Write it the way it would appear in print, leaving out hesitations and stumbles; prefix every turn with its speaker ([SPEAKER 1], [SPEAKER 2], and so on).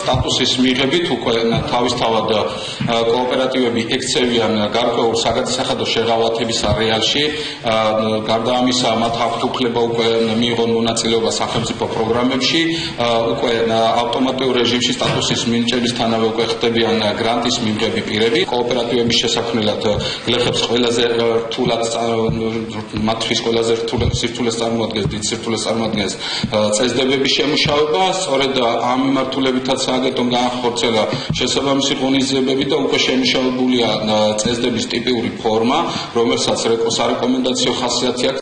[SPEAKER 1] სტატუსის მიღებით უკვე თავისთავად კოოპერატივები ექცევიან გარკვეულ საგადასახადო შეღავათების არეალში. გარდა ამისა, მათ აქვთ უფლება უკვე მიიღონ მონაწილეობა სახელმწიფო პროგრამებში, უკვე ავტომატურ რეჟიმში სტატუსის მინიჭებისთანავე უკვე ხდებიან გრანტის მიღები პირები. კოოპერატივების შესაქმნელად გლეხებს ყველაზე რთულად მათთვის ყველაზე რთულ სირთულეს წარმოადგენს, დიდ სირთულეს წარმოადგენს წესდებების შემუშავება. სწორედ ამ მიმართულებითაც სააგენტომ განახორციელა შესაბამისი ღონისძიებები და უკვე შემუშავებულია წესდების ტიპიური ფორმა, რომელსაც სარეკომენდაციო ხასიათი აქვს.